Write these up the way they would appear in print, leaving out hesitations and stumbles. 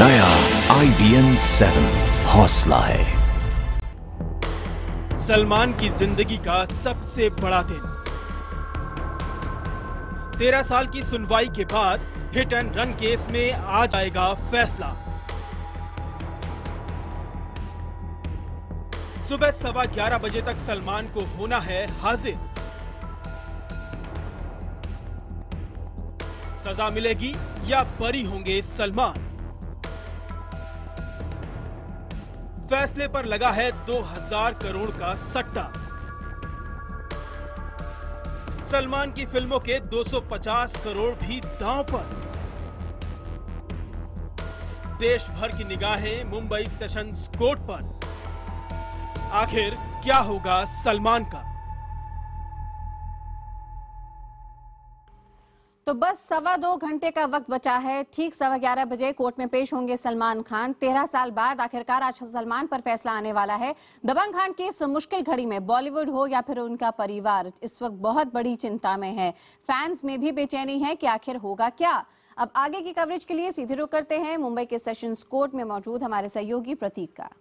नया IBN 7 हौसला है। सलमान की जिंदगी का सबसे बड़ा दिन। 13 साल की सुनवाई के बाद हिट एंड रन केस में आ जाएगा फैसला। सुबह 11:15 बजे तक सलमान को होना है हाजिर। सजा मिलेगी या बरी होंगे सलमान? फैसले पर लगा है 2000 करोड़ का सट्टा। सलमान की फिल्मों के 250 करोड़ भी दांव पर। देश भर की निगाहें मुंबई सेशंस कोर्ट पर। आखिर क्या होगा सलमान का? तो बस 2.25 घंटे का वक्त बचा है। ठीक 11:15 बजे कोर्ट में पेश होंगे सलमान खान। 13 साल बाद आखिरकार आज सलमान पर फैसला आने वाला है। दबंग खान की इस मुश्किल घड़ी में बॉलीवुड हो या फिर उनका परिवार इस वक्त बहुत बड़ी चिंता में है। फैंस में भी बेचैनी है कि आखिर होगा क्या। अब आगे की कवरेज के लिए सीधे रुख करते हैं मुंबई के सेशंस कोर्ट में मौजूद हमारे सहयोगी प्रतीक का।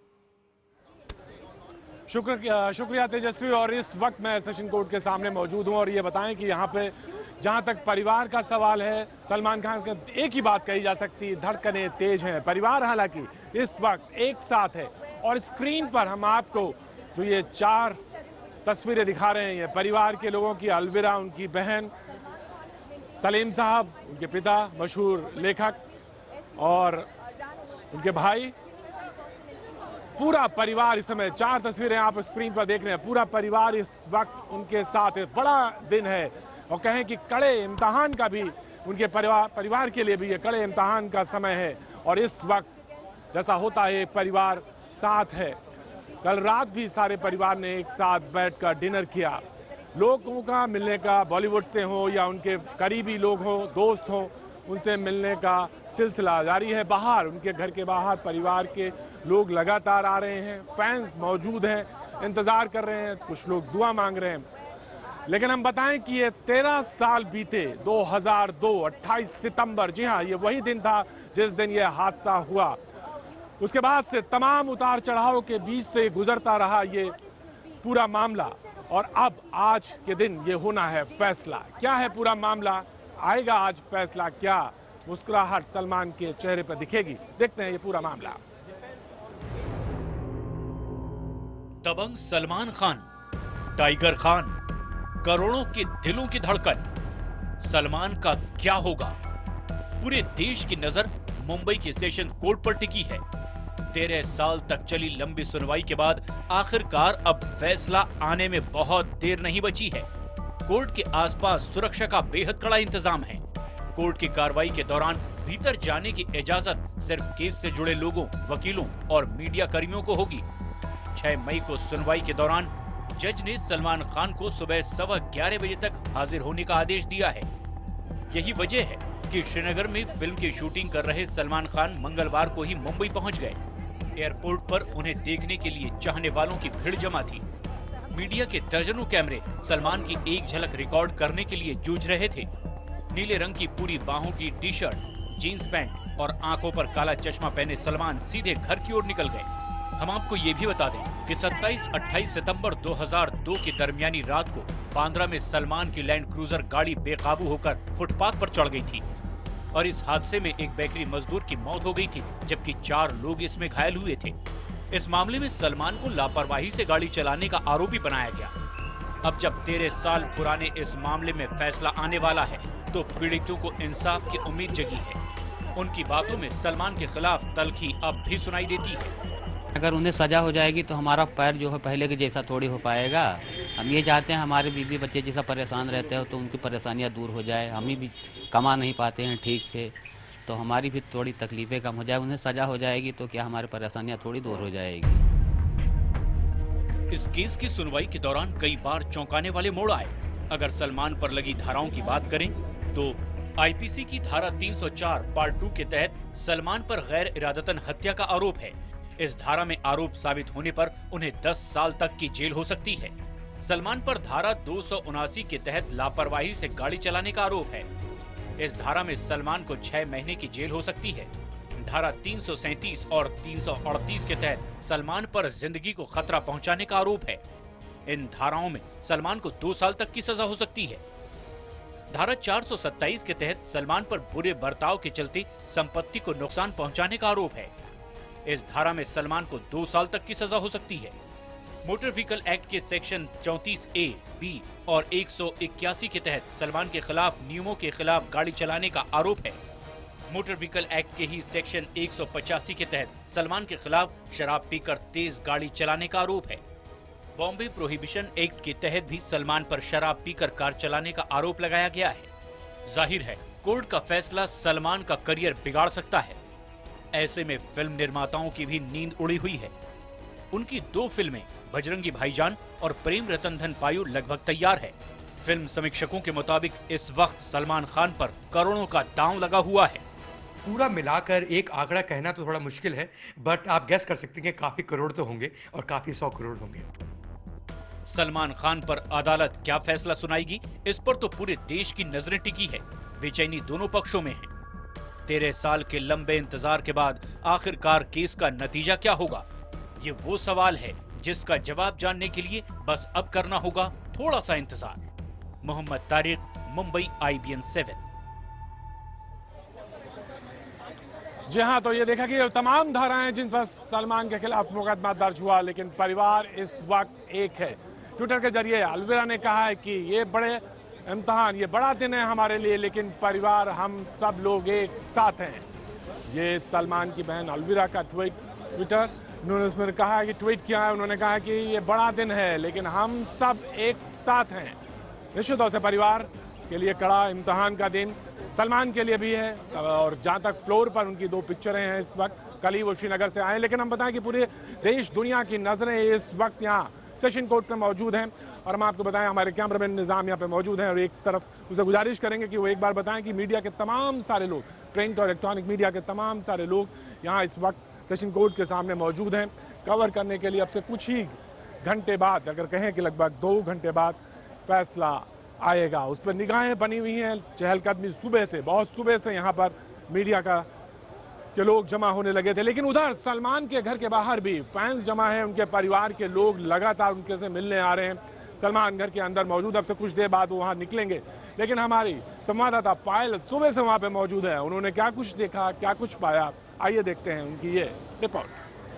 शुक्रिया तेजस्वी। और इस वक्त मैं सेशन कोर्ट के सामने मौजूद हूं और ये बताएं कि यहाँ पे जहां तक परिवार का सवाल है, सलमान खान का एक ही बात कही जा सकती, धड़कनें तेज हैं। परिवार हालांकि इस वक्त एक साथ है और स्क्रीन पर हम आपको जो ये 4 तस्वीरें दिखा रहे हैं, ये परिवार के लोगों की। अलविरा उनकी बहन, सलीम साहब उनके पिता, मशहूर लेखक, और उनके भाई, पूरा परिवार इस समय 4 तस्वीरें आप स्क्रीन पर देख रहे हैं। पूरा परिवार इस वक्त उनके साथ है। बड़ा दिन है और कहें कि कड़े इम्तिहान का भी उनके परिवार के लिए भी ये कड़े इम्तिहान का समय है। और इस वक्त जैसा होता है परिवार साथ है। कल रात भी सारे परिवार ने एक साथ बैठकर डिनर किया। लोगों का मिलने का, बॉलीवुड से हो या उनके करीबी लोग हों, दोस्त हों, उनसे मिलने का सिलसिला जारी है। बाहर, उनके घर के बाहर परिवार के लोग लगातार आ रहे हैं। फैंस मौजूद हैं, इंतजार कर रहे हैं, कुछ लोग दुआ मांग रहे हैं। लेकिन हम बताएं कि ये 13 साल बीते। 2002 28 सितंबर, जी हाँ, ये वही दिन था जिस दिन ये हादसा हुआ। उसके बाद से तमाम उतार चढ़ाव के बीच से गुजरता रहा ये पूरा मामला। और अब आज के दिन ये होना है फैसला। क्या है पूरा मामला? आएगा आज फैसला? क्या मुस्कुराहट सलमान के चेहरे पर दिखेगी? देखते हैं ये पूरा मामला। दबंग सलमान खान, टाइगर खान, करोड़ों के दिलों की धड़कन। सलमान का क्या होगा? पूरे देश की नजर मुंबई के सेशन कोर्ट पर टिकी है। 13 साल तक चली लंबी सुनवाई के बाद आखिरकार अब फैसला आने में बहुत देर नहीं बची है। कोर्ट के आसपास सुरक्षा का बेहद कड़ा इंतजाम है। कोर्ट की कार्रवाई के दौरान भीतर जाने की इजाजत सिर्फ केस से जुड़े लोगों, वकीलों और मीडिया कर्मियों को होगी। 6 मई को सुनवाई के दौरान जज ने सलमान खान को सुबह 11:15 बजे तक हाजिर होने का आदेश दिया है। यही वजह है कि श्रीनगर में फिल्म की शूटिंग कर रहे सलमान खान मंगलवार को ही मुंबई पहुंच गए। एयरपोर्ट पर उन्हें देखने के लिए चाहने वालों की भीड़ जमा थी। मीडिया के दर्जनों कैमरे सलमान की एक झलक रिकॉर्ड करने के लिए जूझ रहे थे। नीले रंग की पूरी बाहों की टी-शर्ट, जीन्स पैंट और आंखों पर काला चश्मा पहने सलमान सीधे घर की ओर निकल गए। हम आपको ये भी बता दें कि 27-28 सितंबर 2002 की दरमियानी रात को बांद्रा में सलमान की लैंड क्रूजर गाड़ी बेकाबू होकर फुटपाथ पर चढ़ गई थी और इस हादसे में एक बेकरी मजदूर की मौत हो गई थी, जबकि 4 लोग इसमें घायल हुए थे। इस मामले में सलमान को लापरवाही से गाड़ी चलाने का आरोपी बनाया गया। अब जब 13 साल पुराने इस मामले में फैसला आने वाला है तो पीड़ितों को इंसाफ की उम्मीद जगी है। उनकी बातों में सलमान के खिलाफ तल्खी अब भी सुनाई देती है। अगर उन्हें सजा हो जाएगी तो हमारा पैर जो है पहले के जैसा थोड़ी हो पाएगा। हम ये चाहते हैं हमारे बीवी बच्चे जैसा परेशान रहते हो तो उनकी परेशानियां दूर हो जाए। हम ही भी कमा नहीं पाते हैं ठीक से, तो हमारी भी थोड़ी तकलीफें कम हो जाए। उन्हें सजा हो जाएगी तो क्या हमारी परेशानियां थोड़ी दूर हो जाएगी। इस केस की सुनवाई के दौरान कई बार चौंकाने वाले मोड़ आए। अगर सलमान पर लगी धाराओं की बात करें तो आईपीसी की धारा 304 पार्ट 2 के तहत सलमान पर गैर इरादतन हत्या का आरोप है। इस धारा में आरोप साबित होने पर उन्हें 10 साल तक की जेल हो सकती है। सलमान पर धारा 279 के तहत लापरवाही से गाड़ी चलाने का आरोप है। इस धारा में सलमान को 6 महीने की जेल हो सकती है। धारा 337 और 338 के तहत सलमान पर जिंदगी को खतरा पहुंचाने का आरोप है। इन धाराओं में सलमान को 2 साल तक की सजा हो सकती है। धारा 427 के तहत सलमान पर बुरे बर्ताव के चलते संपत्ति को नुकसान पहुंचाने का आरोप है। इस धारा में सलमान को 2 साल तक की सजा हो सकती है। मोटर व्हीकल एक्ट के सेक्शन 34A, B और 181 के तहत सलमान के खिलाफ नियमों के खिलाफ गाड़ी चलाने का आरोप है। मोटर व्हीकल एक्ट के ही सेक्शन 185 के तहत सलमान के खिलाफ शराब पीकर तेज गाड़ी चलाने का आरोप है। बॉम्बे प्रोहिबिशन एक्ट के तहत भी सलमान पर शराब पीकर कार चलाने का आरोप लगाया गया है। जाहिर है कोर्ट का फैसला सलमान का करियर बिगाड़ सकता है। ऐसे में फिल्म निर्माताओं की भी नींद उड़ी हुई है। उनकी 2 फिल्में बजरंगी भाईजान और प्रेम रतन धन पायो लगभग तैयार है। फिल्म समीक्षकों के मुताबिक इस वक्त सलमान खान पर करोड़ों का दांव लगा हुआ है। पूरा मिलाकर एक आंकड़ा कहना तो थोड़ा मुश्किल है, बट आप गेस कर सकते हैं कि काफी करोड़ तो होंगे और काफी 100 करोड़ होंगे। सलमान खान पर अदालत क्या फैसला सुनाएगी, इस पर तो पूरे देश की नजरें टिकी है। बेचैनी दोनों पक्षों में है। 13 साल के लंबे इंतजार के बाद आखिरकार केस का नतीजा क्या होगा, ये वो सवाल है जिसका जवाब जानने के लिए बस अब करना होगा थोड़ा सा इंतजार। मोहम्मद तारिक, मुंबई, IBN 7। जी हाँ, तो ये देखा कि ये तमाम धाराएं जिन पर सलमान के खिलाफ मुकदमा दर्ज हुआ, लेकिन परिवार इस वक्त एक है। ट्विटर के जरिए अलविरा ने कहा है कि ये बड़े इम्तिहान, ये बड़ा दिन है हमारे लिए, लेकिन परिवार हम सब लोग एक साथ हैं। ये सलमान की बहन अलविरा का ट्विटर, उन्होंने उसमें कहा कि ट्वीट किया है, उन्होंने कहा कि ये बड़ा दिन है लेकिन हम सब एक साथ हैं। निश्चित तौर से परिवार के लिए कड़ा इम्तिहान का दिन सलमान के लिए भी है। और जहां तक फ्लोर पर उनकी 2 पिक्चरें हैं इस वक्त, कल ही वो श्रीनगर से आए, लेकिन हम बताएं कि पूरे देश दुनिया की नजरें इस वक्त यहाँ सेशन कोर्ट में मौजूद हैं। और हम आपको बताएं हमारे कैमरामैन निजाम यहाँ पे मौजूद हैं और एक तरफ उसे गुजारिश करेंगे कि वो एक बार बताएं कि मीडिया के तमाम सारे लोग, प्रिंट और इलेक्ट्रॉनिक मीडिया के तमाम सारे लोग यहाँ इस वक्त सेशन कोर्ट के सामने मौजूद हैं कवर करने के लिए। अब से कुछ ही घंटे बाद, अगर कहें कि लगभग 2 घंटे बाद फैसला आएगा, उस पर निगाहें बनी हुई हैं। चहलकदमी सुबह से, बहुत सुबह से यहाँ पर मीडिया के लोग जमा होने लगे थे। लेकिन उधर सलमान के घर के बाहर भी फैंस जमा हैं, उनके परिवार के लोग लगातार उनके से मिलने आ रहे हैं। सलमान घर के अंदर मौजूद, अब से कुछ देर बाद वो वहाँ निकलेंगे। लेकिन हमारी संवाददाता पायल सुबह से वहाँ पे मौजूद है, उन्होंने क्या कुछ देखा, क्या कुछ पाया, आइए देखते हैं उनकी ये रिपोर्ट।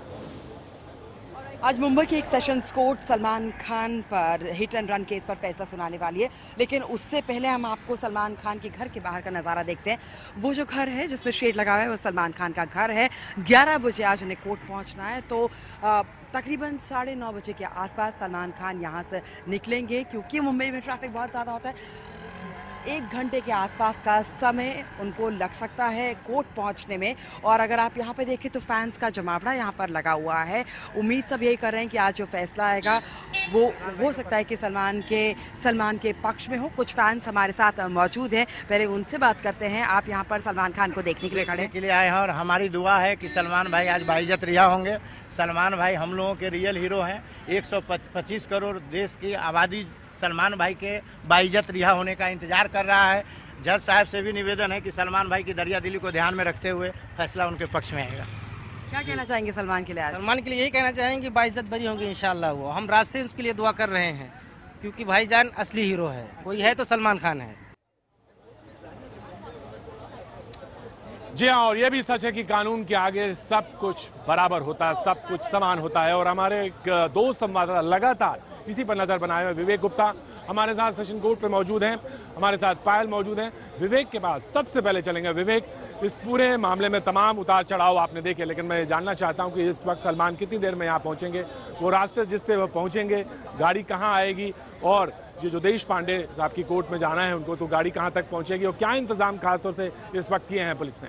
आज मुंबई की एक सेशंस कोर्ट सलमान खान पर हिट एंड रन केस पर फैसला सुनाने वाली है, लेकिन उससे पहले हम आपको सलमान खान के घर के बाहर का नज़ारा देखते हैं। वो जो घर है जिसमें शेड लगा हुआ है वो सलमान खान का घर है। 11 बजे आज उन्हें कोर्ट पहुंचना है, तो तकरीबन 9:30 बजे के आसपास सलमान खान यहाँ से निकलेंगे, क्योंकि मुंबई में ट्रैफिक बहुत ज़्यादा होता है। 1 घंटे के आसपास का समय उनको लग सकता है कोर्ट पहुंचने में। और अगर आप यहाँ पे देखें तो फैंस का जमावड़ा यहाँ पर लगा हुआ है। उम्मीद सब यही कर रहे हैं कि आज जो फैसला आएगा वो हो सकता है कि सलमान के पक्ष में हो। कुछ फैंस हमारे साथ मौजूद हैं, पहले उनसे बात करते हैं। आप यहाँ पर सलमान खान को देखने के लिए खड़े के लिए आए हैं और हमारी दुआ है कि सलमान भाई आज बाइज्जत रिहा होंगे। सलमान भाई हम लोगों के रियल हीरो हैं। 125 करोड़ देश की आबादी सलमान भाई के बाइज्जत रिहा होने का इंतजार कर रहा है। जज साहब से भी निवेदन है कि सलमान भाई की दरिया दिली को ध्यान में रखते हुए फैसला उनके पक्ष में आएगा। क्या कहना चाहेंगे सलमान के लिए? सलमान के लिए यही कहना चाहेंगे कि बाइज्जत बरी होंगे इंशाल्लाह। वो हम रात से उसके लिए दुआ कर रहे हैं, क्योंकि भाईजान असली हीरो है, कोई है तो सलमान खान है। जी हाँ, और ये भी सच है कि कानून के आगे सब कुछ बराबर होता है, सब कुछ समान होता है। और हमारे 2 संवाददाता लगातार इसी पर नजर बनाए हुए विवेक गुप्ता हमारे साथ सेशन कोर्ट पे मौजूद हैं, हमारे साथ पायल मौजूद हैं। विवेक के पास सबसे पहले चलेंगे। विवेक, इस पूरे मामले में तमाम उतार चढ़ाव आपने देखे, लेकिन मैं जानना चाहता हूं कि इस वक्त सलमान कितनी देर में यहाँ पहुंचेंगे, वो रास्ते जिससे वो पहुंचेंगे, गाड़ी कहाँ आएगी, और ये जो देश पांडे साहब की कोर्ट में जाना है उनको, तो गाड़ी कहाँ तक पहुंचेगी, और क्या इंतजाम खासतौर से इस वक्त किए हैं पुलिस ने?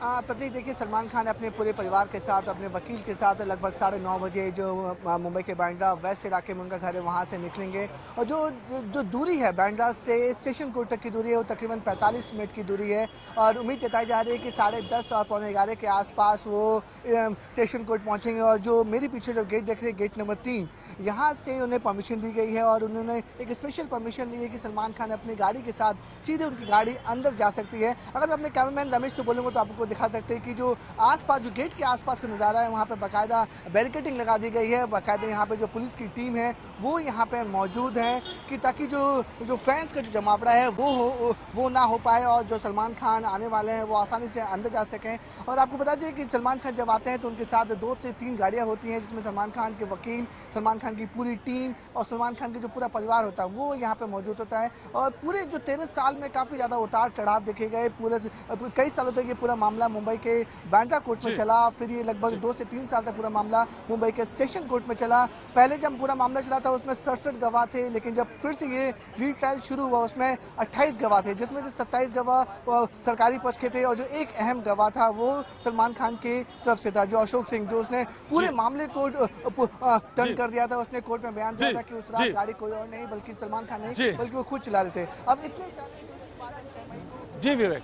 प्रतीक देखिए, सलमान खान अपने पूरे परिवार के साथ, अपने वकील के साथ लगभग 9:30 बजे जो मुंबई के बांद्रा वेस्ट इलाके में उनका घर है वहाँ से निकलेंगे। और जो दूरी है बांद्रा से सेशन कोर्ट तक की दूरी है वो तकरीबन 45 मिनट की दूरी है। और उम्मीद जताई जा रही है कि 10:30 और 11:45 के आसपास वो सेशन कोर्ट पहुँचेंगे। और जो मेरे पीछे जो गेट देख रहे हैं, गेट नंबर 3, यहाँ से उन्हें परमिशन दी गई है और उन्होंने एक स्पेशल परमिशन ली है कि सलमान खान अपनी गाड़ी के साथ सीधे उनकी गाड़ी अंदर जा सकती है। अगर मैं अपने कैमरामैन रमेश से बोलूँगा तो आपको दिखा सकते हैं कि जो आसपास, जो गेट के आसपास का नज़ारा है, वहाँ पे बाकायदा बैरिकेडिंग लगा दी गई है। बाकायदा यहाँ पे जो पुलिस की टीम है वो यहाँ पे मौजूद है कि ताकि जो फैंस का जो जमावड़ा है वो ना हो पाए और जो सलमान खान आने वाले हैं वो आसानी से अंदर जा सकें। और आपको बता दें कि सलमान खान जब आते हैं तो उनके साथ 2 से 3 गाड़ियाँ होती हैं, जिसमें सलमान खान के वकील, सलमान खान की पूरी टीम और सलमान खान का जो पूरा परिवार होता है वो यहाँ पे मौजूद होता है। और पूरे जो 13 साल में काफ़ी ज़्यादा उतार चढ़ाव देखे गए। पूरे कई सालों तक ये पूरा मामला मुंबई के बांद्रा कोर्ट में चला, फिर ये लगभग 2 से 3 साल तक पूरा मामला मुंबई के सेशन कोर्ट में चला। पहले जब पूरा मामला चला था उसमें 67 गवाह थे, लेकिन जब फिर से ये रीट्रायल शुरू हुआ उसमें 28 गवाह थे, जिसमें से 27 गवाह सरकारी पक्ष के थे और जो एक अहम गवाह था वो सलमान खान की तरफ से था, जो अशोक सिंह, जो उसने पूरे मामले को टर्न कर दिया था। उसने कोर्ट में बयान दिया था कि उस रात गाड़ी कोई और नहीं बल्कि सलमान खान नहीं बल्कि वो खुद चला रहे थे। अब इतने जी विवेक,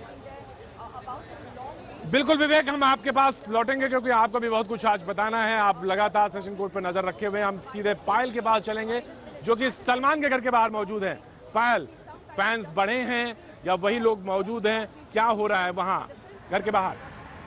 बिल्कुल विवेक, हम आपके पास लौटेंगे क्योंकि आपको भी बहुत कुछ आज बताना है। आप लगातार सेशन कोर्ट पर नजर रखे हुए हैं। हम सीधे पायल के पास चलेंगे जो कि सलमान के घर के बाहर मौजूद है। पायल, फैंस बढ़े हैं या वही लोग मौजूद हैं, क्या हो रहा है वहां घर के बाहर?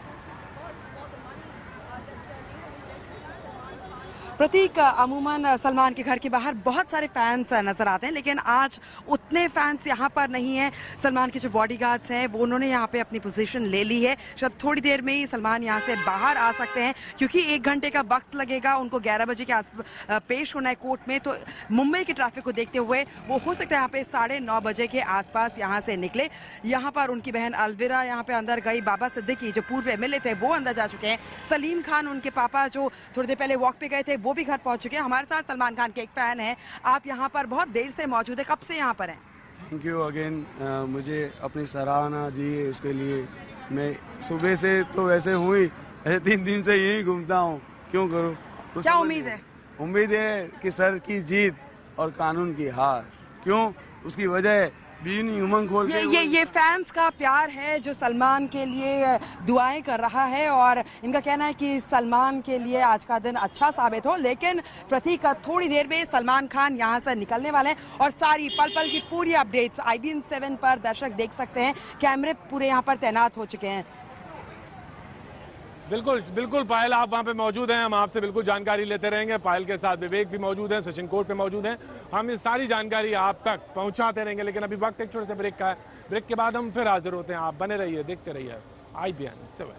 प्रतीक, अमूमन सलमान के घर के बाहर बहुत सारे फैंस नजर आते हैं, लेकिन आज उतने फैंस यहाँ पर नहीं हैं। सलमान के जो बॉडीगार्ड्स हैं वो उन्होंने यहाँ पे अपनी पोजीशन ले ली है। शायद थोड़ी देर में ही सलमान यहाँ से बाहर आ सकते हैं क्योंकि 1 घंटे का वक्त लगेगा। उनको 11 बजे के आस पेश होना है कोर्ट में, तो मुंबई के ट्रैफिक को देखते हुए वो हो सकता है यहाँ पे 9:30 बजे के आसपास यहाँ से निकले। यहाँ पर उनकी बहन अलविरा यहाँ पे अंदर गई, बाबा सिद्दीकी जो पूर्व MLA थे वो अंदर जा चुके हैं, सलीम खान उनके पापा जो थोड़ी देर पहले वॉक पे गए थे वो भी घर पहुंच चुके हैं। हमारे साथ सलमान खान के एक फैन है, आप यहाँ पर बहुत देर से मौजूद है, कब से यहाँ पर हैं? थैंक यू अगेन, मुझे अपनी सराहना जी इसके लिए। मैं सुबह से तो वैसे हूँ ही, ऐसे 3 दिन से यही घूमता हूँ, क्यों करूँ? क्या उम्मीद है? उम्मीद है कि सर की जीत और कानून की हार। क्यों? उसकी वजह उमंग खोल के ये फैंस का प्यार है जो सलमान के लिए दुआएं कर रहा है और इनका कहना है कि सलमान के लिए आज का दिन अच्छा साबित हो। लेकिन प्रतीक, थोड़ी देर में सलमान खान यहां से निकलने वाले हैं और सारी पल पल की पूरी अपडेट्स IBN 7 पर दर्शक देख सकते हैं। कैमरे पूरे यहां पर तैनात हो चुके हैं। बिल्कुल बिल्कुल पायल, आप वहां पे मौजूद हैं, हम आपसे बिल्कुल जानकारी लेते रहेंगे। पायल के साथ विवेक भी मौजूद हैं, सेशन कोर्ट पे मौजूद हैं, हम इस सारी जानकारी आप तक पहुंचाते रहेंगे। लेकिन अभी वक्त एक छोटे से ब्रेक का है, ब्रेक के बाद हम फिर हाजिर होते हैं। आप बने रहिए, देखते रहिए IBN 7।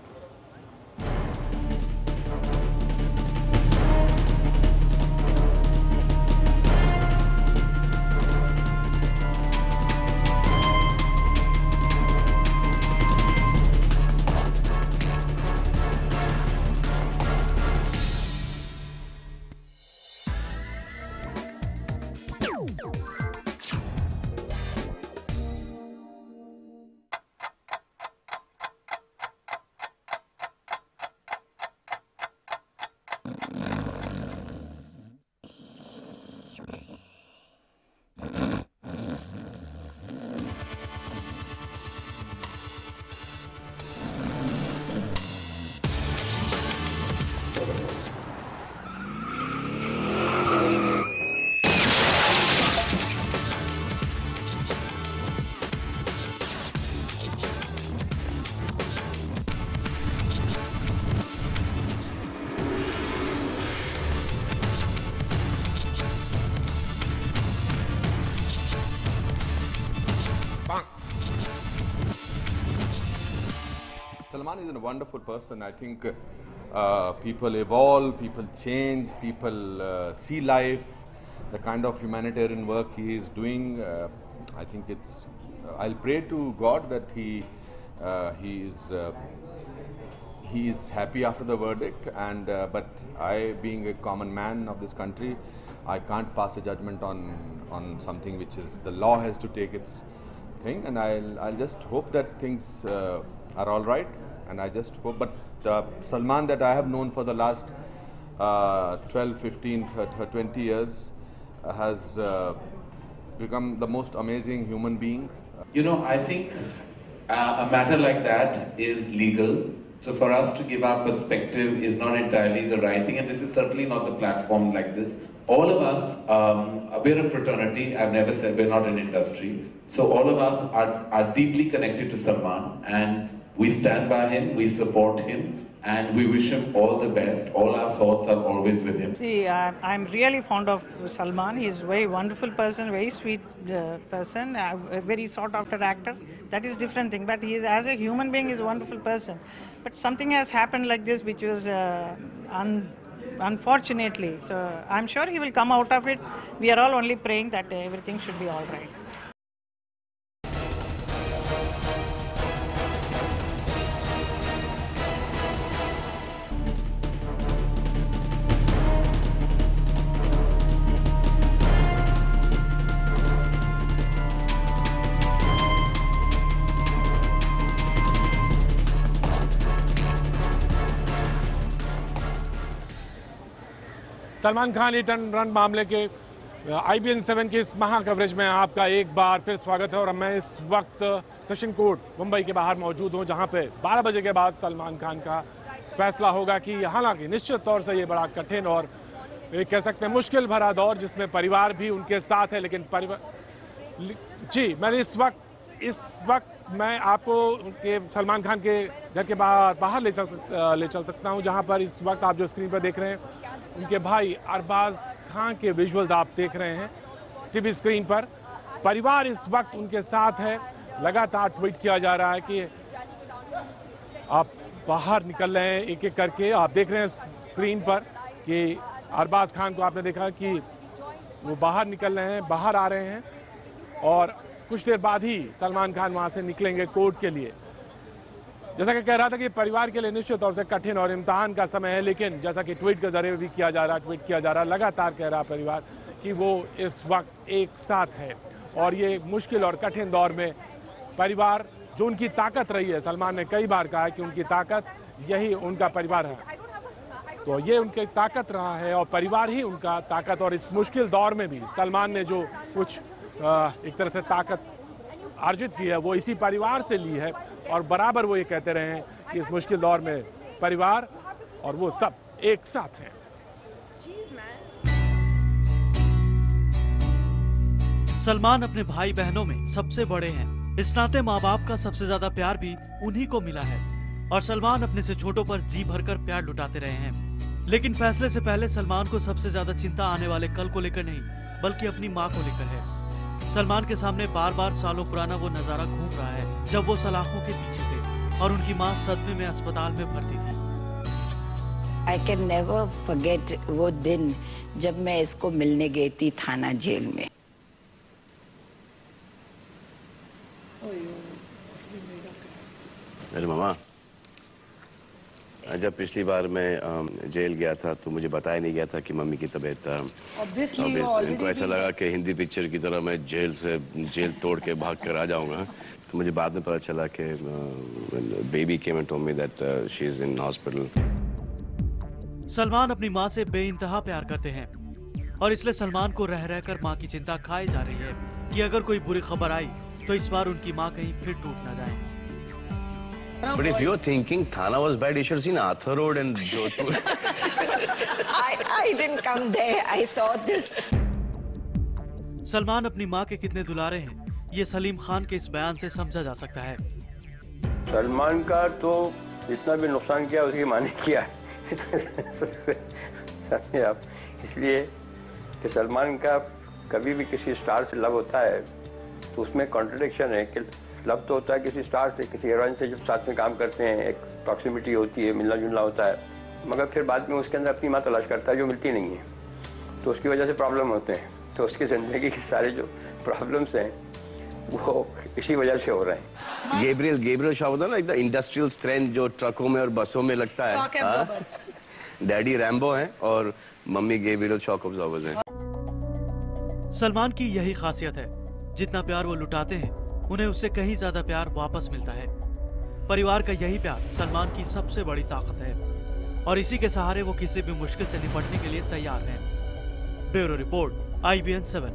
Salman is a wonderful person. I think people evolve, people change, people see life, the kind of humanitarian work he is doing. I think it's. I'll pray to God that he is happy after the verdict. And but I, being a common man of this country, I can't pass a judgment on something which is the law has to take its thing. And I'll just hope that things are all right. and I just hope. But Salman, that I have known for the last 12, 15, 20 years, has become the most amazing human being. You know, I think a matter like that is legal. So for us to give our perspective is not entirely the right thing, and this is certainly not the platform like this. All of us, we're a fraternity. I've never said we're not an industry. So all of us are deeply connected to Salman, and we stand by him, we support him, and we wish him all the best. All our thoughts are always with him. See, I'm really fond of Salman. He's a very wonderful person, very sweet person, a very sought-after actor. That is a different thing. But he is, as a human being, is a wonderful person. But something has happened like this, which was unfortunately. So I'm sure he will come out of it. We are all only praying that everything should be all right. Salman Khan hit and run मामले के IBN 7 के इस महा coverage में आपका एक बार फिर स्वागत है। और मैं इस वक्त सेशन कोर्ट मुंबई के बाहर मौजूद हूं, जहां पे 12 बजे के बाद सलमान खान का फैसला होगा कि हालांकि निश्चित तौर से ये बड़ा कठिन और एक कह सकते हैं मुश्किल भरा दौर, जिसमें परिवार भी उनके साथ है, लेकिन मैंने इस वक्त मैं आपको उनके सलमान खान के घर के बाहर ले चल सकता हूं, जहां पर इस वक्त आप जो स्क्रीन पर देख रहे हैं उनके भाई अरबाज खान के विजुअल्स आप देख रहे हैं टीवी स्क्रीन पर। परिवार इस वक्त उनके साथ है। लगातार ट्वीट किया जा रहा है कि आप बाहर निकल रहे हैं एक एक करके। आप देख रहे हैं स्क्रीन पर कि अरबाज खान को आपने देखा कि वो बाहर निकल रहे हैं, बाहर आ रहे हैं, और कुछ देर बाद ही सलमान खान वहां से निकलेंगे कोर्ट के लिए। जैसा कि कह रहा था कि परिवार के लिए निश्चित तौर से कठिन और इम्तिहान का समय है, लेकिन जैसा कि ट्वीट के जरिए भी किया जा रहा है, ट्वीट किया जा रहा है, लगातार कह रहा परिवार कि वो इस वक्त एक साथ है। और ये मुश्किल और कठिन दौर में परिवार जो उनकी ताकत रही है, सलमान ने कई बार कहा है कि उनकी ताकत यही उनका परिवार है, तो ये उनकी ताकत रहा है और परिवार ही उनका ताकत। और इस मुश्किल दौर में भी सलमान ने जो कुछ एक तरह से ताकत अर्जित की है वो इसी परिवार से ली है, और बराबर वो ये कहते रहे हैं कि इस मुश्किल दौर में परिवार और वो सब एक साथ हैं। सलमान अपने भाई बहनों में सबसे बड़े हैं, इस नाते माँ बाप का सबसे ज्यादा प्यार भी उन्हीं को मिला है, और सलमान अपने से छोटों पर जी भरकर प्यार लुटाते रहे हैं। लेकिन फैसले से पहले सलमान को सबसे ज्यादा चिंता आने वाले कल को लेकर नहीं, बल्कि अपनी माँ को लेकर है। सलमान के सामने बार बार सालों पुराना वो नजारा घूम रहा है जब वो सलाखों के पीछे थे और उनकी माँ सदमे में अस्पताल में भर्ती थी। I can never forget वो दिन जब मैं इसको मिलने गई थी थाना जेल में। अरे मामा, जब पिछली बार मैं जेल गया था तो मुझे बताया नहीं गया था कि मम्मी की तबीयत इनको ऐसा लगा कि हिंदी पिक्चर की तरह मैं जेल तोड़ के भाग कर आ जाऊंगा। तो मुझे बाद में पता चला कि baby came and told me that she is in hospital. Salman अपनी माँ से बेइंतहा प्यार करते हैं और इसलिए सलमान को रह रहकर माँ की चिंता खाई जा रही है कि अगर कोई बुरी खबर आई तो इस बार उनकी माँ कहीं फिर टूट न जाए। But if you're thinking Thana was bad, you should have seen Arthur Road and Jodhpur. I didn't come there. I saw this. Salman अपनी माँ के कितने दुलारे हैं, ये सलीम खान के इस बयान से समझा जा सकता है। सलमान का तो जितना भी नुकसान किया उसकी माँ ने किया है। समझे आप? इसलिए कि सलमान का कभी भी किसी स्टार से लव होता है तो उसमें कॉन्ट्रडिक्शन है कि लव तो होता है किसी स्टार से, किसी हीरोइन से जब साथ में काम करते हैं, एक प्रॉक्सिमिटी होती है, मिलना जुलना होता है, मगर फिर बाद में उसके अंदर अपनी माँ तलाश करता है जो मिलती नहीं है, तो उसकी वजह से प्रॉब्लम होते हैं। तो उसकी ज़िंदगी के सारे जो प्रॉब्लम्स हैं वो इसी वजह से हो रहे हैं। गेब्रियल शॉ होता है ना, एकदम इंडस्ट्रियल स्ट्रेंथ जो ट्रकों में और बसों में लगता है। डैडी रैम्बो हैं और मम्मी गेब्रियल शॉक ऑब्जर्वर्स हैं। सलमान की यही खासियत है, जितना प्यार वो लुटाते हैं उन्हें उससे कहीं ज्यादा प्यार वापस मिलता है। परिवार का यही प्यार सलमान की सबसे बड़ी ताकत है और इसी के सहारे वो किसी भी मुश्किल से निपटने के लिए तैयार हैं। Bureau report, IBN 7।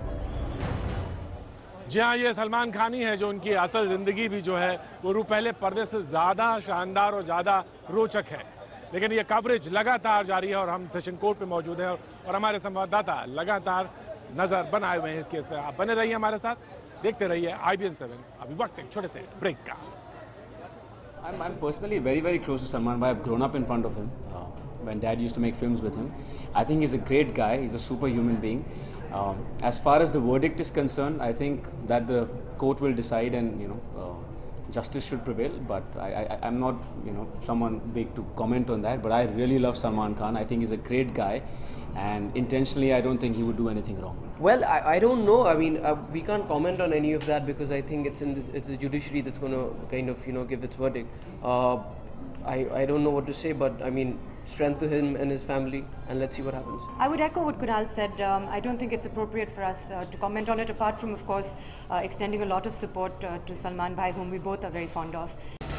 जी हाँ, ये सलमान खान ही है जो उनकी असल जिंदगी भी जो है वो रूपहले पर्दे से ज्यादा शानदार और ज्यादा रोचक है। लेकिन ये कवरेज लगातार जारी है और हम सेशन कोर्ट पे मौजूद हैं और हमारे संवाददाता लगातार नजर बनाए हुए हैं इसके से। आप बने रहिए हमारे साथ, देखते रहिए IBN 7। अभी वक्त एक छोटे से ब्रेक का। I'm personally very close to Salman Bhai. I've grown up in front of him when Dad used to make films with him. I think he's a great guy. He's a superhuman being. As far as the verdict is concerned, I think that the court will decide, and justice should prevail. But I'm not someone big to comment on that. But I really love Salman Khan. I think he's a great guy, and intentionally I don't think he would do anything wrong. Well, I don't know. I mean, we can't comment on any of that because I think it's the judiciary that's going to kind of give its verdict. I don't know what to say, but I mean, strength to him and his family, and let's see what happens. I would echo what Kunal said. I don't think it's appropriate for us to comment on it, apart from, of course, extending a lot of support to Salman Bhai, whom we both are very fond of.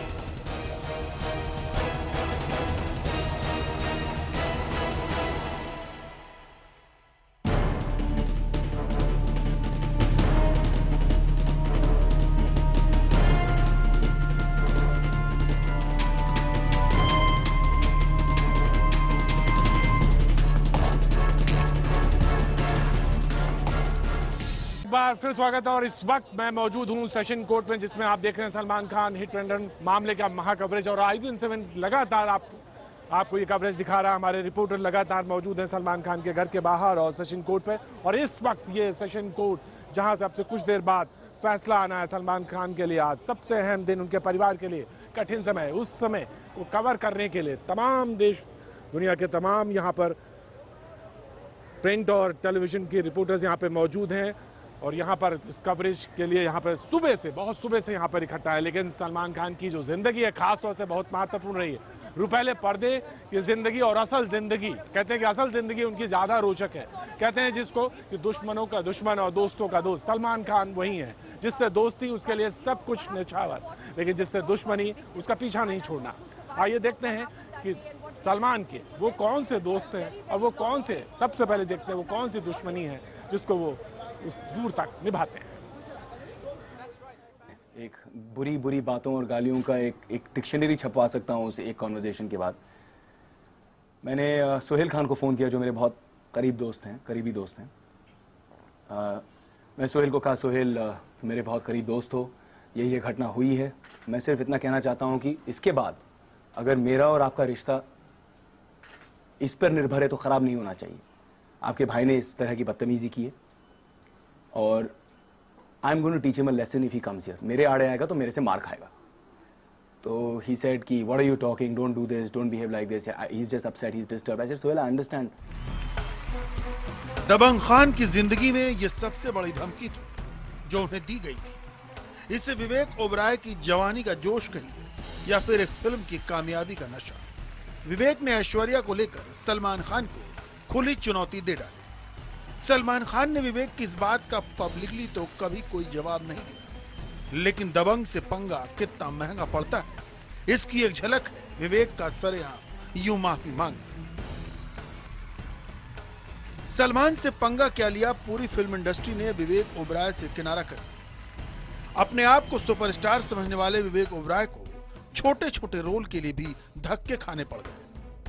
बार फिर स्वागत है और इस वक्त मैं मौजूद हूं session court में, जिसमें आप देख रहे हैं Salman Khan hit and run मामले का महा कवरेज। और IBN 7 लगातार आपको ये कवरेज दिखा रहा है। हमारे रिपोर्टर लगातार मौजूद हैं सलमान खान के घर के बाहर और सेशन कोर्ट पे। और इस वक्त ये सेशन कोर्ट जहां से अब से कुछ देर बाद फैसला आना है सलमान खान के लिए, आज सबसे अहम दिन उनके परिवार के लिए, कठिन समय, उस समय वो कवर करने के लिए तमाम देश दुनिया के तमाम यहाँ पर प्रिंट और टेलीविजन के रिपोर्टर्स यहाँ पे मौजूद हैं और यहाँ पर इस कवरेज के लिए यहाँ पर बहुत सुबह से यहाँ पर इकट्ठा है। लेकिन सलमान खान की जो जिंदगी है खास तौर से बहुत महत्वपूर्ण रही है। रुपहले पर्दे की जिंदगी और असल जिंदगी, कहते हैं कि असल जिंदगी उनकी ज्यादा रोचक है। कहते हैं जिसको कि दुश्मनों का दुश्मन और दोस्तों का दोस्त, सलमान खान वही है जिससे दोस्ती उसके लिए सब कुछ निछावर, लेकिन जिससे दुश्मनी उसका पीछा नहीं छोड़ना। आइए देखते हैं कि सलमान के वो कौन से दोस्त हैं और वो कौन से, सबसे पहले देखते हैं वो कौन सी दुश्मनी है जिसको वो उस दूर तक निभाते हैं। एक बुरी बातों और गालियों का एक डिक्शनरी छपवा सकता हूं उस एक कॉन्वर्जेशन के बाद। मैंने सोहेल खान को फ़ोन किया जो मेरे बहुत करीबी दोस्त हैं। मैं सोहेल को कहा, सोहेल मेरे बहुत करीब दोस्त हो, यही घटना हुई है। मैं सिर्फ इतना कहना चाहता हूं कि इसके बाद अगर मेरा और आपका रिश्ता इस पर निर्भर है तो ख़राब नहीं होना चाहिए। आपके भाई ने इस तरह की बदतमीजी की है और I am going to teach him a lesson if he comes here. मेरे आड़े आएगा तो मेरे से मार खाएगा। तो ही सेड कि what are you talking, don't do this, don't behave like this, he is just upset, he is disturb. I said Sohail I understand. Dabangg Khan की जिंदगी में ये सबसे बड़ी धमकी थी जो उन्हें दी गई थी। इसे विवेक ओबराय की जवानी का जोश कहिए या फिर एक फिल्म की कामयाबी का नशा। विवेक ने ऐश्वर्या को लेकर सलमान खान को खुली चुनौती दे डाली। सलमान खान ने विवेक की इस बात का पब्लिकली तो कभी कोई जवाब नहीं दिया, लेकिन दबंग से पंगा कितना महंगा पड़ता है इसकी एक झलक है विवेक का सरेआम यूं माफी मांग। सलमान से पंगा क्या लिया, पूरी फिल्म इंडस्ट्री ने विवेक ओबराय से किनारा कर। अपने आप को सुपरस्टार समझने वाले विवेक ओबराय को छोटे छोटे रोल के लिए भी धक्के खाने पड़ गए।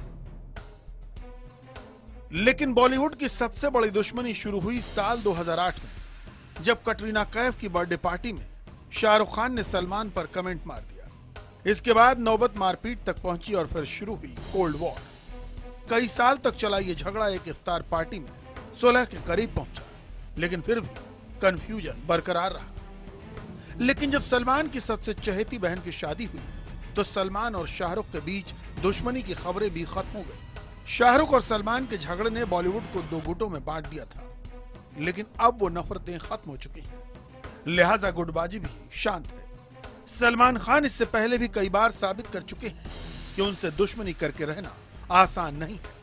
लेकिन बॉलीवुड की सबसे बड़ी दुश्मनी शुरू हुई साल 2008 में, जब कटरीना कैफ की बर्थडे पार्टी में शाहरुख खान ने सलमान पर कमेंट मार दिया। इसके बाद नौबत मारपीट तक पहुंची और फिर शुरू हुई कोल्ड वॉर। कई साल तक चला ये झगड़ा एक इफ्तार पार्टी में सुलह के करीब पहुंचा, लेकिन फिर भी कंफ्यूजन बरकरार रहा। लेकिन जब सलमान की सबसे चहेती बहन की शादी हुई तो सलमान और शाहरुख के बीच दुश्मनी की खबरें भी खत्म हो गई। शाहरुख और सलमान के झगड़े ने बॉलीवुड को दो गुटों में बांट दिया था, लेकिन अब वो नफरतें खत्म हो चुकी हैं, लिहाजा गुटबाजी भी शांत है। सलमान खान इससे पहले भी कई बार साबित कर चुके हैं कि उनसे दुश्मनी करके रहना आसान नहीं है।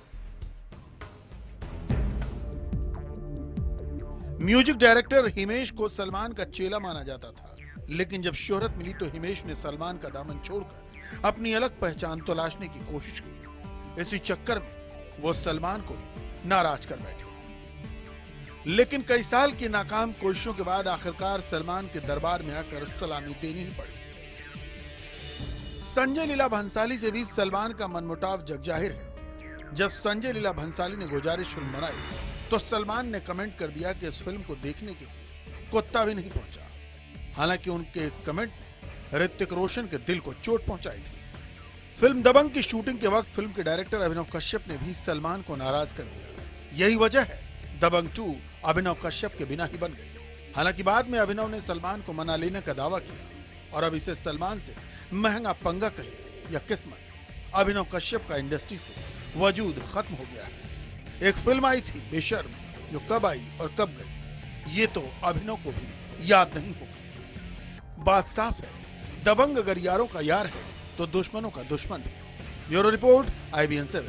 म्यूजिक डायरेक्टर हिमेश को सलमान का चेला माना जाता था, लेकिन जब शोहरत मिली तो हिमेश ने सलमान का दामन छोड़कर अपनी अलग पहचान तलाशने की कोशिश की। इसी चक्कर में वो सलमान को नाराज कर बैठे। लेकिन कई साल की नाकाम कोशिशों के बाद आखिरकार सलमान के दरबार में आकर सलामी देनी ही पड़ी। संजय लीला भंसाली से भी सलमान का मनमुटाव जगजाहिर है। जब संजय लीला भंसाली ने गुजारिश फिल्म बनाई तो सलमान ने कमेंट कर दिया कि इस फिल्म को देखने के लिए कुत्ता भी नहीं पहुंचा। हालांकि उनके इस कमेंट ने ऋतिक रोशन के दिल को चोट पहुंचाई थी। फिल्म दबंग की शूटिंग के वक्त फिल्म के डायरेक्टर अभिनव कश्यप ने भी सलमान को नाराज कर दिया। यही वजह है दबंग 2 अभिनव कश्यप के बिना ही बन गई। हालांकि बाद में अभिनव ने सलमान को मना लेने का दावा किया और अब इसे सलमान से महंगा पंगा कहिए या किस्मत, अभिनव कश्यप का इंडस्ट्री से वजूद खत्म हो गया है। एक फिल्म आई थी बेशर्म, जो कब आई और कब गई ये तो अभिनव को भी याद नहीं होगा। बात साफ है, दबंग अगर यारों का यार है तो दुश्मनों का दुश्मन भी। Bureau report, IBN 7।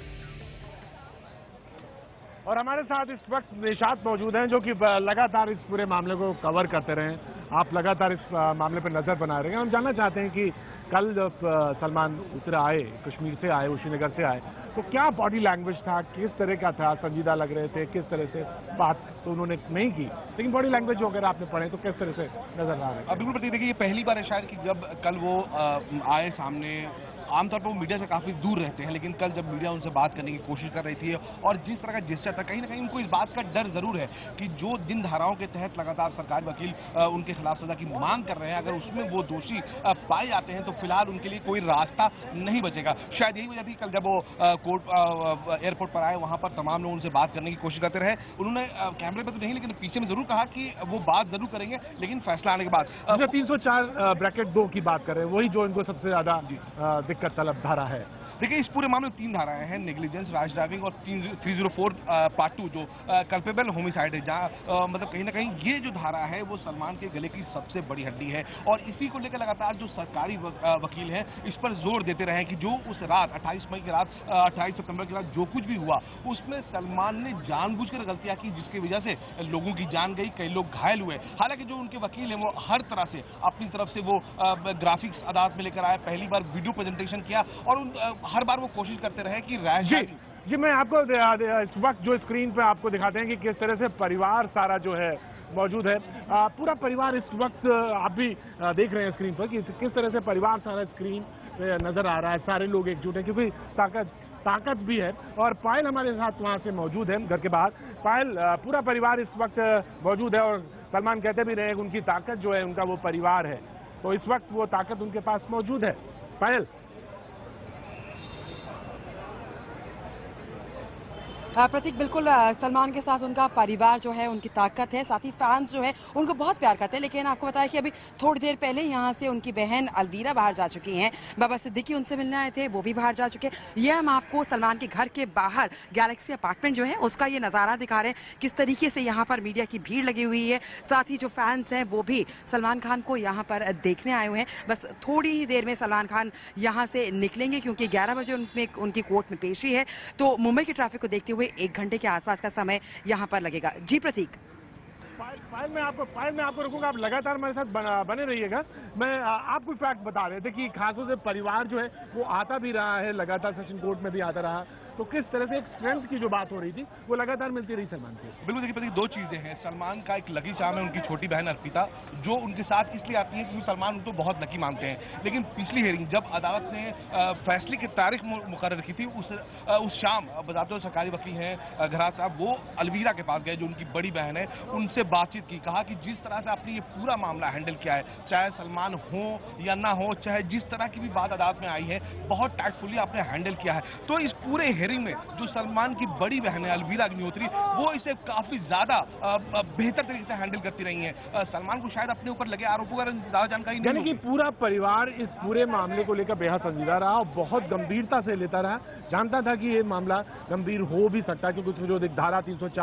और हमारे साथ इस वक्त निशात मौजूद हैं जो कि लगातार इस पूरे मामले को कवर करते रहे। आप लगातार इस मामले पर नजर बना रहे हैं। हम जानना चाहते हैं कि कल जब सलमान उतरे आए, कश्मीर से आए, कुशीनगर से आए, तो क्या बॉडी लैंग्वेज था, किस तरह का था, संजीदा लग रहे थे, किस तरह से बात तो उन्होंने नहीं की, लेकिन बॉडी लैंग्वेज अगर आपने पढ़े तो किस तरह से नजर आ रहा है? बिल्कुल देखिए, ये पहली बार है शायद कि जब कल वो आए सामने। आमतौर पर वो मीडिया से काफी दूर रहते हैं, लेकिन कल जब मीडिया उनसे बात करने की कोशिश कर रही थी और जिस तरह का जेस्चर था, कहीं ना कहीं उनको इस बात का डर जरूर है कि जो जिन धाराओं के तहत लगातार सरकारी वकील उनके खिलाफ सजा की मांग कर रहे हैं, अगर उसमें वो दोषी पाए जाते हैं तो फिलहाल उनके लिए कोई रास्ता नहीं बचेगा। शायद यही वजह थी कल जब वो कोर्ट एयरपोर्ट पर आए, वहां पर तमाम लोग उनसे बात करने की कोशिश करते रहे। उन्होंने कैमरे पर तो नहीं, लेकिन पीछे में जरूर कहा कि वो बात जरूर करेंगे, लेकिन फैसला आने के बाद। 304 ब्रैकेट 2 की बात कर रहे हैं, वही जो इनको सबसे ज्यादा दिक्कत तलब धारा है। देखिए, इस पूरे मामले में 3 धाराएं हैं, नेग्लिजेंस, रैश ड्राइविंग और 304 पार्ट 2 जो कल्पेबल होमिसाइड है, जहां मतलब कहीं ना कहीं ये जो धारा है वो सलमान के गले की सबसे बड़ी हड्डी है। और इसी को लेकर लगातार जो सरकारी वकील हैं इस पर जोर देते रहे कि जो उस रात 28 मई की रात 28 सितंबर की रात जो कुछ भी हुआ उसमें सलमान ने जानबूझकर गलतियां की, जिसकी वजह से लोगों की जान गई, कई लोग घायल हुए। हालांकि जो उनके वकील हैं वो हर तरह से अपनी तरफ से वो ग्राफिक्स अदालत में लेकर आए, पहली बार वीडियो प्रेजेंटेशन किया और हर बार वो कोशिश करते रहे कि जी मैं आपको इस वक्त जो स्क्रीन पे आपको दिखाते हैं कि किस तरह से परिवार सारा जो है मौजूद है। पूरा परिवार इस वक्त आप भी देख रहे हैं स्क्रीन पर कि किस तरह से परिवार सारा स्क्रीन पे नजर आ रहा है। सारे लोग एकजुट हैं क्योंकि ताकत भी है। और पायल हमारे साथ वहां से मौजूद है घर के बाहर। पायल, पूरा परिवार इस वक्त मौजूद है और सलमान कहते भी रहे उनकी ताकत जो है उनका वो परिवार है, तो इस वक्त वो ताकत उनके पास मौजूद है। पायल, प्रतीक, बिल्कुल सलमान के साथ उनका परिवार जो है उनकी ताकत है, साथ ही फैंस जो है उनको बहुत प्यार करते हैं। लेकिन आपको बताया कि अभी थोड़ी देर पहले यहाँ से उनकी बहन अलवीरा बाहर जा चुकी हैं, बाबा सिद्दीकी उनसे मिलने आए थे, वो भी बाहर जा चुके हैं। ये हम आपको सलमान के घर के बाहर गैलेक्सी अपार्टमेंट जो है उसका ये नज़ारा दिखा रहे हैं, किस तरीके से यहाँ पर मीडिया की भीड़ लगी हुई है। साथ ही जो फैंस हैं वो भी सलमान खान को यहाँ पर देखने आए हुए हैं। बस थोड़ी ही देर में सलमान खान यहाँ से निकलेंगे क्योंकि 11 बजे उनकी कोर्ट में पेशी है, तो मुंबई की ट्रैफिक को देखते हुए 1 घंटे के आसपास का समय यहाँ पर लगेगा। जी प्रतीक। पायल में आपको रुकूंगा, आप लगातार हमारे साथ बने रहिएगा। मैं आपको फैक्ट बता रहे थे कि खासतौर से परिवार जो है वो आता भी रहा है, लगातार सेशन कोर्ट में भी आता रहा, तो किस तरह से एक स्ट्रेंथ की जो बात हो रही थी वो लगातार मिलती रही सलमान को। बिल्कुल देखिए, 2 चीजें हैं। सलमान का एक लकी चार्म है उनकी छोटी बहन अर्पिता, जो उनके साथ इसलिए आती है क्योंकि सलमान उनको बहुत लकी मानते हैं। लेकिन पिछली हियरिंग जब अदालत ने फैसले की तारीख मुकर्रर की थी, उस शाम बताते सरकारी वकील हैं घरात साहब, वो अलवीरा के पास गए जो उनकी बड़ी बहन है, उनसे बातचीत की। कहा कि जिस तरह से आपने ये पूरा मामला हैंडल किया है, चाहे सलमान हो या ना हो, चाहे जिस तरह की भी बात अदालत में आई है, बहुत टैक्टफुली आपने हैंडल किया है। तो इस पूरे हियरिंग में जो सलमान की बड़ी बहन है अलवीरा अग्निहोत्री, वो इसे काफी ज्यादा बेहतर तरीके से हैंडल करती रही हैं। सलमान को शायद अपने ऊपर लगे आरोपों का ज्यादा जानकारी नहीं, यानी कि पूरा परिवार इस पूरे मामले को लेकर बेहद संजीदा रहा और बहुत गंभीरता से लेता रहा। जानता था कि ये मामला गंभीर हो भी सकता है क्योंकि उसमें जो धारा 304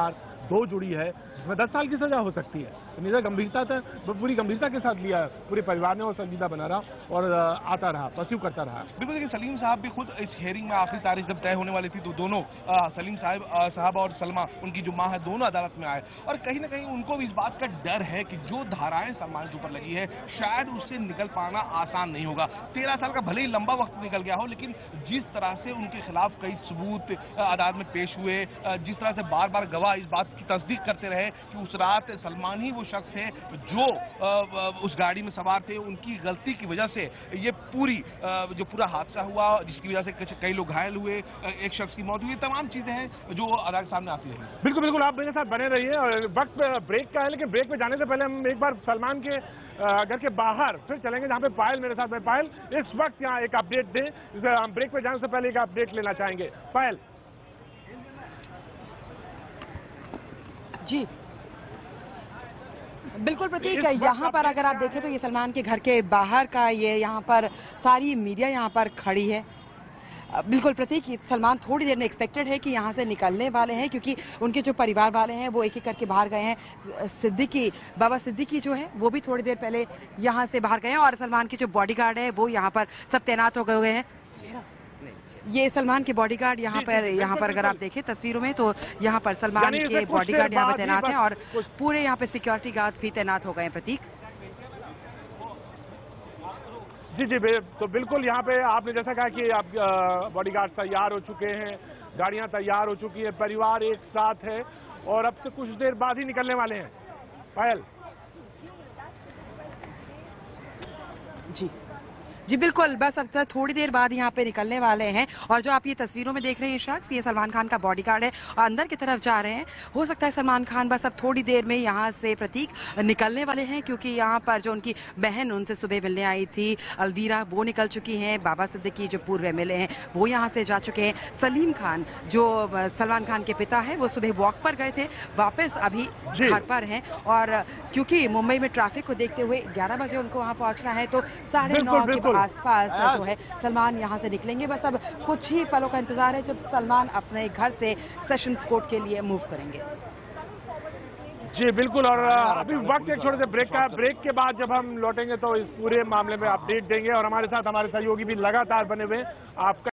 2 जुड़ी है जिसमें 10 साल की सजा हो सकती है। निजा गंभीरता था, पूरी गंभीरता के साथ लिया पूरे परिवार ने और संजीदा बना रहा और आता रहा, परस्यू करता रहा। बिल्कुल देखिए, सलीम साहब भी खुद इस हियरिंग में आखिरी तारीख जब तय होने वाली थी तो दोनों सलीम साहब और सलमा, उनकी जो मां है, दोनों अदालत में आए और कहीं ना कहीं उनको भी इस बात का डर है कि जो धाराएं सलमान के ऊपर लगी है शायद उससे निकल पाना आसान नहीं होगा। 13 साल का भले ही लंबा वक्त निकल गया हो, लेकिन जिस तरह से उनके खिलाफ कई सबूत अदालत में पेश हुए, जिस तरह से बार बार गवाह इस बात की तस्दीक करते रहे कि उस रात सलमान ही वो शख्स है जो उस गाड़ी में सवार थे, उनकी गलती की वजह से ये जो पूरा हादसा हुआ जिसकी वजह से कई लोग घायल हुए, एक शख्स की मौत हुई, तमाम चीजें हैं जो अदालत सामने आती रही। बिल्कुल बिल्कुल, आप मेरे साथ बने रहिए और वक्त ब्रेक का है, लेकिन ब्रेक में जाने से पहले हम एक बार सलमान के घर के बाहर फिर चलेंगे जहां पे पायल मेरे साथ है। पायल, इस वक्त यहाँ एक अपडेट दें, हम ब्रेक में जाने से पहले एक अपडेट लेना चाहेंगे। पायल जी बिल्कुल प्रतीक, यहाँ पर अगर आप देखें तो ये सलमान के घर के बाहर का ये यहाँ पर सारी मीडिया यहाँ पर खड़ी है। बिल्कुल प्रतीक, सलमान थोड़ी देर में एक्सपेक्टेड है कि यहाँ से निकलने वाले हैं क्योंकि उनके जो परिवार वाले हैं वो एक एक करके बाहर गए हैं। बाबा सिद्दीकी जो है वो भी थोड़ी देर पहले यहाँ से बाहर गए हैं और सलमान के जो बॉडीगार्ड है वो यहाँ पर सब तैनात हो गए हैं। ये सलमान के बॉडीगार्ड यहाँ पर अगर आप देखें तस्वीरों में तो यहाँ पर सलमान के बॉडीगार्ड यहाँ पर तैनात हैं और पूरे यहाँ पे सिक्योरिटी गार्ड्स भी तैनात हो गए हैं। प्रतीक जी जी, तो बिल्कुल यहाँ पे आपने जैसा कहा कि आप बॉडीगार्ड तैयार हो चुके हैं, गाड़ियाँ तैयार हो चुकी है, परिवार एक साथ है और अब से कुछ देर बाद ही निकलने वाले हैं। पायल जी बिल्कुल, बस अब तक थोड़ी देर बाद यहाँ पे निकलने वाले हैं और जो आप ये तस्वीरों में देख रहे हैं शख्स, ये सलमान खान का बॉडीगार्ड है और अंदर की तरफ जा रहे हैं। हो सकता है सलमान खान बस अब थोड़ी देर में यहाँ से प्रतीक निकलने वाले हैं क्योंकि यहाँ पर जो उनकी बहन उनसे सुबह मिलने आई थी अलवीरा, वो निकल चुकी हैं। बाबा सिद्दीकी जो पूर्व MLA हैं वो यहाँ से जा चुके हैं। सलीम खान जो सलमान खान के पिता है वो सुबह वॉक पर गए थे, वापस अभी घर पर हैं और क्योंकि मुंबई में ट्रैफिक को देखते हुए 11 बजे उनको वहाँ पहुँचना है तो 9:30 के आसपास जो है सलमान यहाँ से निकलेंगे। बस अब कुछ ही पलों का इंतजार है जब सलमान अपने घर से सेशंस कोर्ट के लिए मूव करेंगे। जी बिल्कुल, और अभी वक्त एक छोटे से ब्रेक का, ब्रेक के बाद जब हम लौटेंगे तो इस पूरे मामले में अपडेट देंगे और हमारे साथ हमारे सहयोगी भी लगातार बने हुए आपका